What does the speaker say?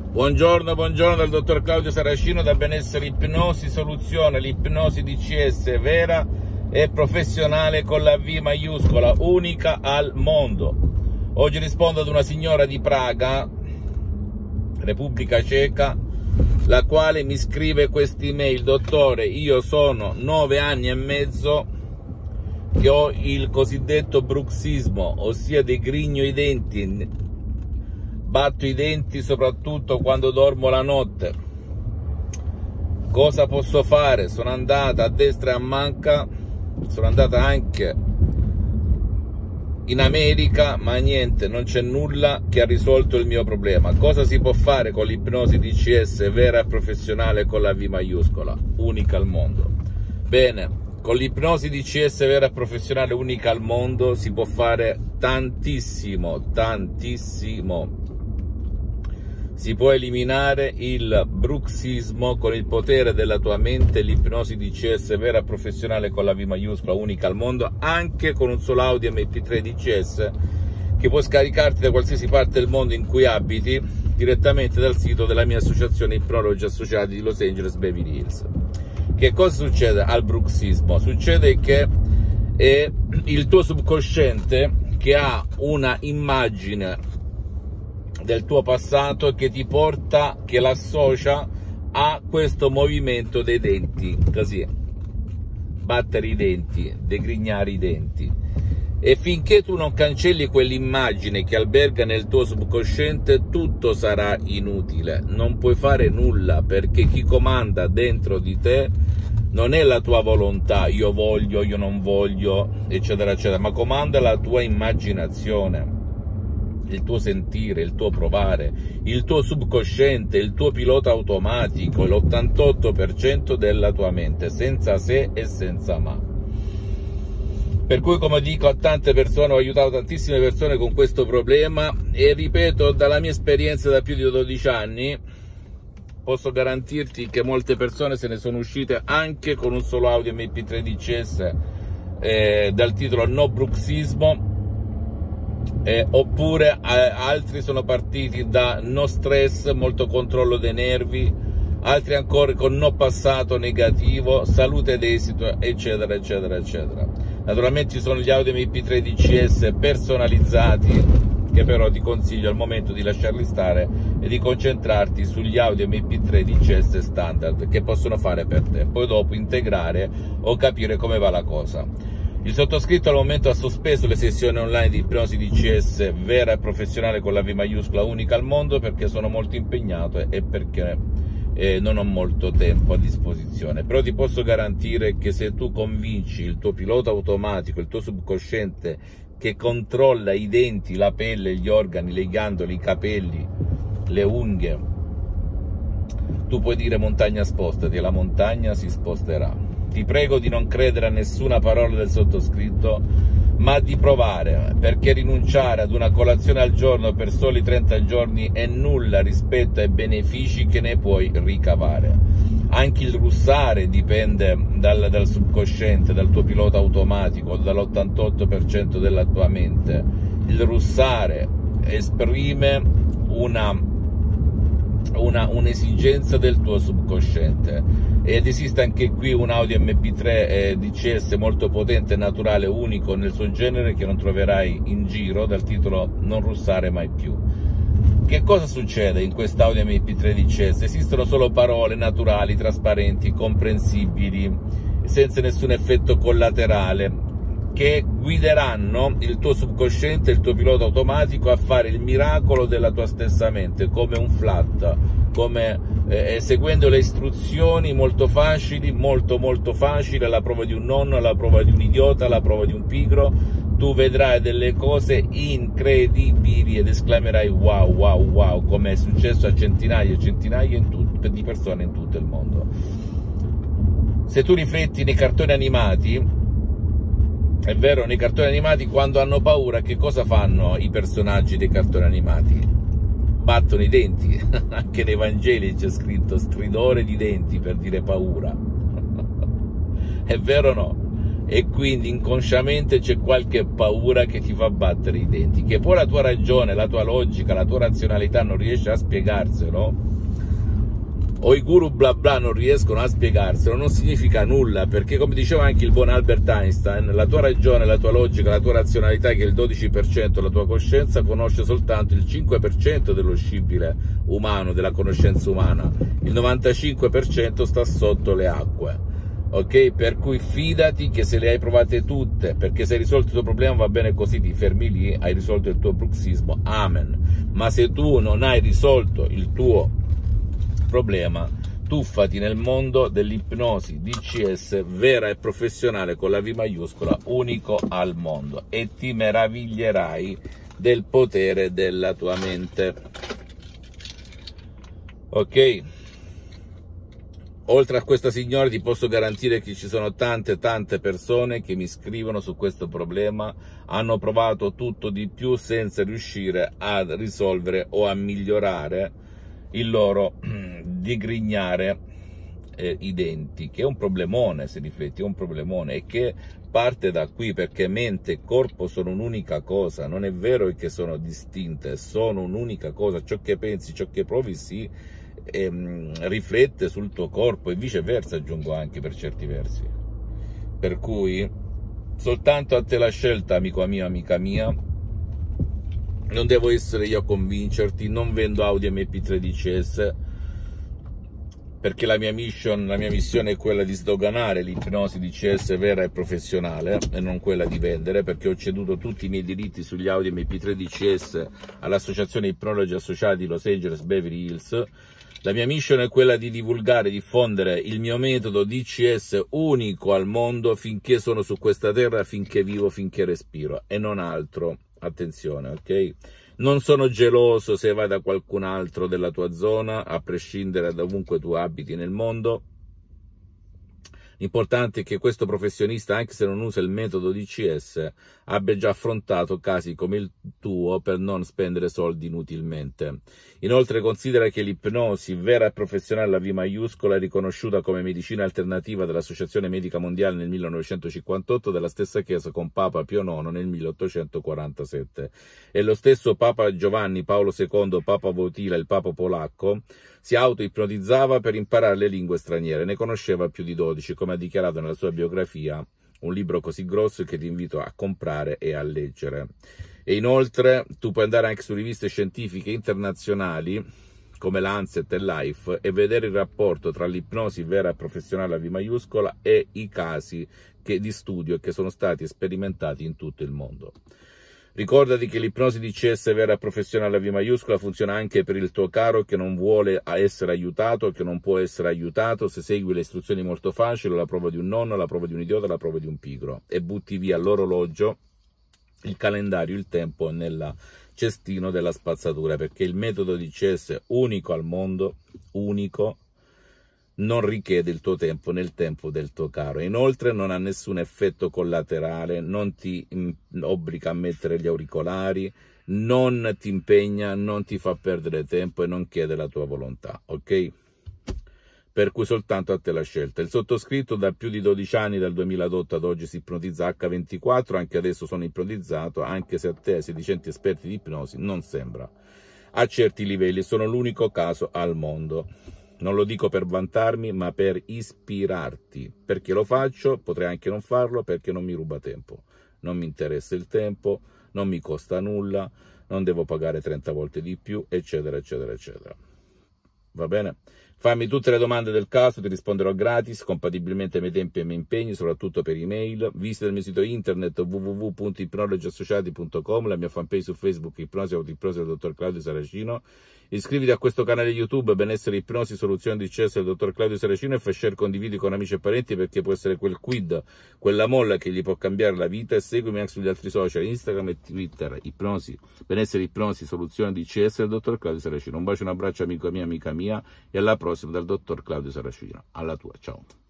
Buongiorno dal dottor Claudio Saracino da Benessere Ipnosi Soluzione, l'ipnosi DCS vera e professionale con la V maiuscola, unica al mondo. Oggi rispondo ad una signora di Praga, Repubblica Ceca, la quale mi scrive quest'email: dottore, io sono 9 anni e mezzo che ho il cosiddetto bruxismo, ossia degrigno i denti, batto i denti soprattutto quando dormo la notte. Cosa posso fare? Sono andata a destra e a manca, sono andata anche in America, ma niente, non c'è nulla che ha risolto il mio problema. Cosa si può fare con l'ipnosi DCS vera e professionale con la V maiuscola, unica al mondo? Bene, con l'ipnosi DCS vera e professionale unica al mondo si può fare tantissimo. Si può eliminare il bruxismo con il potere della tua mente, l'ipnosi DCS vera e professionale con la V maiuscola, unica al mondo, anche con un solo audio MP3 DCS che puoi scaricarti da qualsiasi parte del mondo in cui abiti, direttamente dal sito della mia associazione Ipnologi Associati di Los Angeles Beverly Hills. Che cosa succede al bruxismo? Succede che è il tuo subconsciente che ha una immagine del tuo passato che ti porta, che l'associa a questo movimento dei denti, così, battere i denti, degrignare i denti. E finché tu non cancelli quell'immagine che alberga nel tuo subconsciente, tutto sarà inutile, non puoi fare nulla, perché chi comanda dentro di te non è la tua volontà, io voglio, io non voglio, eccetera eccetera, ma comanda la tua immaginazione, il tuo sentire, il tuo provare, il tuo subconsciente, il tuo pilota automatico, l'88% della tua mente, senza se e senza ma. Per cui, come dico a tante persone, ho aiutato tantissime persone con questo problema e ripeto, dalla mia esperienza da più di 12 anni, posso garantirti che molte persone se ne sono uscite anche con un solo audio MP3 DCS dal titolo No Bruxismo. Oppure altri sono partiti da no stress, molto controllo dei nervi, altri ancora con no passato negativo, salute ed esito, eccetera eccetera eccetera. Naturalmente ci sono gli audio MP3 DCS personalizzati che però ti consiglio al momento di lasciarli stare e di concentrarti sugli audio MP3 DCS standard che possono fare per te, poi dopo integrare o capire come va la cosa. Il sottoscritto al momento ha sospeso le sessioni online di ipnosi DCS vera e professionale con la V maiuscola, unica al mondo, perché sono molto impegnato e perché non ho molto tempo a disposizione. Però ti posso garantire che se tu convinci il tuo pilota automatico, il tuo subconsciente che controlla i denti, la pelle, gli organi, le ghiandole, i capelli, le unghie, tu puoi dire montagna spostati e la montagna si sposterà. Ti prego di non credere a nessuna parola del sottoscritto, ma di provare, perché rinunciare ad una colazione al giorno per soli 30 giorni è nulla rispetto ai benefici che ne puoi ricavare. Anche il russare dipende dal subconsciente, dal tuo pilota automatico, dall'88% della tua mente. Il russare esprime un'esigenza del tuo subconsciente, ed esiste anche qui un audio MP3 DCS molto potente, naturale, unico nel suo genere, che non troverai in giro, dal titolo Non russare mai più. Che cosa succede in quest'audio MP3 DCS? Esistono solo parole naturali, trasparenti, comprensibili, senza nessun effetto collaterale, che guideranno il tuo subconsciente, il tuo pilota automatico a fare il miracolo della tua stessa mente, come un flat, come seguendo le istruzioni molto facili, molto facile, alla prova di un nonno, alla prova di un idiota, alla prova di un pigro, tu vedrai delle cose incredibili ed esclamerai wow, wow, wow, come è successo a centinaia e centinaia di persone in tutto il mondo. Se tu rifletti nei cartoni animati, è vero, nei cartoni animati quando hanno paura che cosa fanno i personaggi dei cartoni animati? Battono i denti, anche nei Vangeli c'è scritto stridore di denti per dire paura. È vero o no? e quindi inconsciamente c'è qualche paura che ti fa battere i denti, che poi la tua ragione, la tua logica, la tua razionalità non riesce a spiegarselo, o i guru bla bla non riescono a spiegarselo, non significa nulla, perché come diceva anche il buon Albert Einstein, la tua ragione, la tua logica, la tua razionalità, che è il 12% della tua coscienza, conosce soltanto il 5% dello scibile umano, della conoscenza umana, il 95% sta sotto le acque, ok? Per cui fidati che se le hai provate tutte, perché se hai risolto il tuo problema va bene così, ti fermi lì, hai risolto il tuo bruxismo, amen. Ma se tu non hai risolto il tuo problema, tuffati nel mondo dell'ipnosi DCS vera e professionale con la V maiuscola, unico al mondo, e ti meraviglierai del potere della tua mente. Ok? Oltre a questa signora ti posso garantire che ci sono tante persone che mi scrivono su questo problema, hanno provato tutto di più senza riuscire a risolvere o a migliorare il loro digrignare i denti, che è un problemone, se rifletti, è un problemone, e che parte da qui, perché mente e corpo sono un'unica cosa, non è vero che sono distinte, sono un'unica cosa, ciò che pensi, ciò che provi si riflette sul tuo corpo e viceversa, aggiungo anche per certi versi, per cui soltanto a te la scelta, amico mio, amica mia. Non devo essere io a convincerti, non vendo audio MP3 DCS, perché la mia missione è quella di sdoganare l'ipnosi DCS vera e professionale e non quella di vendere, perché ho ceduto tutti i miei diritti sugli audio MP3 DCS all'associazione Ipnologi Associati di Los Angeles Beverly Hills. La mia missione è quella di divulgare, diffondere il mio metodo DCS unico al mondo finché sono su questa terra, finché vivo, finché respiro, e non altro. Attenzione, ok? Non sono geloso se vai da qualcun altro della tua zona, a prescindere da ovunque tu abiti nel mondo. L'importante è che questo professionista, anche se non usa il metodo DCS, abbia già affrontato casi come il tuo per non spendere soldi inutilmente. Inoltre considera che l'ipnosi vera e professionale, la V maiuscola, è riconosciuta come medicina alternativa dall'Associazione Medica Mondiale nel 1958, della stessa chiesa con Papa Pio IX nel 1847. E lo stesso Papa Giovanni Paolo II, Papa Wojtyla, il Papa polacco, si auto-ipnotizzava per imparare le lingue straniere, ne conosceva più di 12, come ha dichiarato nella sua biografia, un libro così grosso che ti invito a comprare e a leggere. E inoltre tu puoi andare anche su riviste scientifiche internazionali come Lancet e Life e vedere il rapporto tra l'ipnosi vera e professionale a V maiuscola e i casi di studio che sono stati sperimentati in tutto il mondo. Ricordati che l'ipnosi DCS vera e professionale a V maiuscola funziona anche per il tuo caro che non vuole essere aiutato, che non può essere aiutato se segui le istruzioni molto facili, la prova di un nonno, la prova di un idiota, la prova di un pigro, e butti via l'orologio, il calendario, il tempo nel cestino della spazzatura, perché il metodo DCS unico al mondo, unico, non richiede il tuo tempo nel tempo del tuo caro. Inoltre non ha nessun effetto collaterale, non ti obbliga a mettere gli auricolari, non ti impegna, non ti fa perdere tempo e non chiede la tua volontà, ok? Per cui soltanto a te la scelta. Il sottoscritto da più di 12 anni, dal 2008 ad oggi, si ipnotizza H24, anche adesso sono ipnotizzato, anche se a te, sedicenti esperti di ipnosi, non sembra. A certi livelli sono l'unico caso al mondo. Non lo dico per vantarmi, ma per ispirarti. Perché lo faccio? Potrei anche non farlo, perché non mi ruba tempo. Non mi interessa il tempo, non mi costa nulla, non devo pagare 30 volte di più, eccetera, eccetera, eccetera. Va bene? Fammi tutte le domande del caso, ti risponderò gratis, compatibilmente ai miei tempi e ai miei impegni, soprattutto per email. Visita il mio sito internet www.ipnologiassociati.com, la mia fanpage su Facebook, Ipnosi Autoipnosi del dottor Claudio Saracino. Iscriviti a questo canale YouTube, Benessere Ipnosi, Soluzioni di DCS del dottor Claudio Saracino, e fai share, condividi con amici e parenti, perché può essere quel quid, quella molla che gli può cambiare la vita. E seguimi anche sugli altri social, Instagram e Twitter, Ipnosi, Benessere Ipnosi, Soluzioni di DCS del dottor Claudio Saracino. Un bacio e un abbraccio, amico mio, amica mia, e alla prossima dal dottor Claudio Saracino. Alla tua, ciao.